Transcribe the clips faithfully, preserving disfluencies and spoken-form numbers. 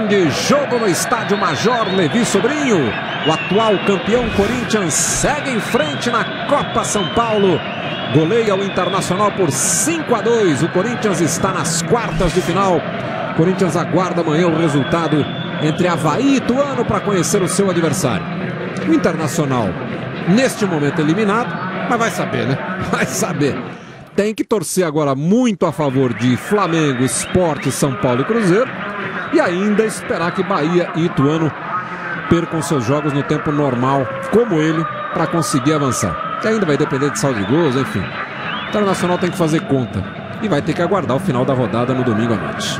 Grande jogo no estádio Major Levi Sobrinho. O atual campeão Corinthians segue em frente na Copa São Paulo. Goleia o Internacional por cinco a dois. O Corinthians está nas quartas de final. O Corinthians aguarda amanhã o resultado entre Avaí e Ituano para conhecer o seu adversário. O Internacional, neste momento eliminado, mas vai saber, né? Vai saber. Tem que torcer agora muito a favor de Flamengo, Sport, São Paulo e Cruzeiro. E ainda esperar que Bahia e Ituano percam seus jogos no tempo normal, como ele, para conseguir avançar. Que ainda vai depender de saldo de gols, enfim. O Internacional tem que fazer conta. E vai ter que aguardar o final da rodada no domingo à noite.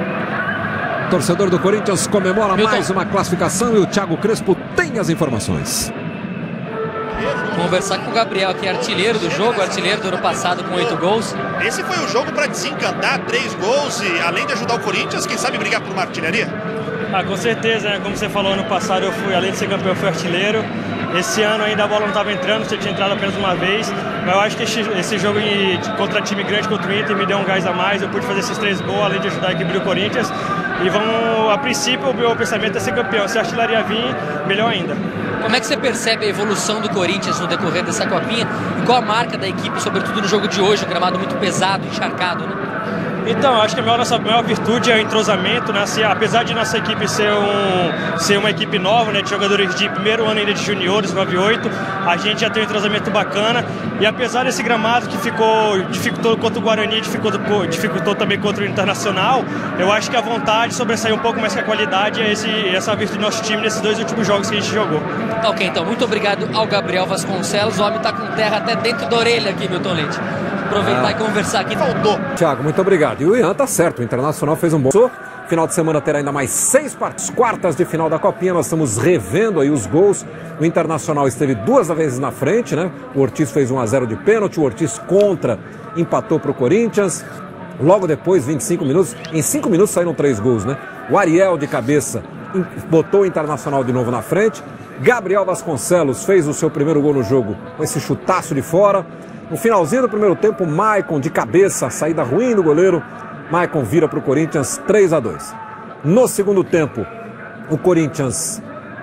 O torcedor do Corinthians comemora Milton. mais uma classificação e o Thiago Crespo tem as informações. Conversar com o Gabriel, que é artilheiro do jogo, artilheiro do ano passado com oito gols. Esse foi o jogo para desencantar, três gols e além de ajudar o Corinthians, quem sabe brigar por uma artilharia? Ah, com certeza, né? Como você falou, ano passado eu fui, além de ser campeão, eu fui artilheiro. Esse ano ainda a bola não estava entrando, você tinha entrado apenas uma vez. Mas eu acho que esse, esse jogo em, contra time grande, contra o Inter, me deu um gás a mais. Eu pude fazer esses três gols, além de ajudar a equipe do Corinthians. E vamos, a princípio, o meu pensamento é ser campeão. Se a artilharia vir, melhor ainda. Como é que você percebe a evolução do Corinthians no decorrer dessa copinha? E qual a marca da equipe, sobretudo no jogo de hoje, um gramado muito pesado, encharcado, né? Então, acho que a maior, nossa maior virtude é o entrosamento, né? Se, apesar de nossa equipe ser, um, ser uma equipe nova, né? De jogadores de primeiro ano ainda de juniores, nove e oito, a gente já tem um entrosamento bacana. E apesar desse gramado que ficou, dificultou contra o Guarani, dificultou, dificultou também contra o Internacional, eu acho que a vontade sobressaiu um pouco mais que a qualidade é esse, essa virtude do nosso time nesses dois últimos jogos que a gente jogou. Tá ok, então, muito obrigado ao Gabriel Vasconcelos. O homem tá com terra até dentro da orelha aqui, Milton Leite. Aproveitar ah. e conversar aqui. Faltou. Thiago, muito obrigado. E o Ian tá certo, o Internacional fez um bom... Final de semana terá ainda mais seis partes, quartas de final da Copinha. Nós estamos revendo aí os gols. O Internacional esteve duas vezes na frente, né? O Ortiz fez um a zero de pênalti, o Ortiz contra, empatou para o Corinthians. Logo depois, vinte e cinco minutos, em cinco minutos saíram três gols, né? O Ariel de cabeça botou o Internacional de novo na frente. Gabriel Vasconcelos fez o seu primeiro gol no jogo com esse chutaço de fora. No finalzinho do primeiro tempo, o Maicon de cabeça, saída ruim do goleiro. Maicon vira para o Corinthians três a dois. No segundo tempo, o Corinthians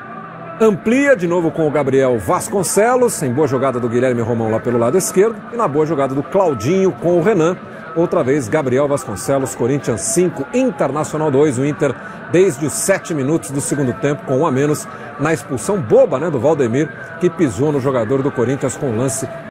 amplia de novo com o Gabriel Vasconcelos, em boa jogada do Guilherme Romão lá pelo lado esquerdo, e na boa jogada do Claudinho com o Renan. Outra vez, Gabriel Vasconcelos, Corinthians cinco, Internacional dois. O Inter, desde os sete minutos do segundo tempo, com um a menos, na expulsão boba, né, do Valdemir, que pisou no jogador do Corinthians com o lance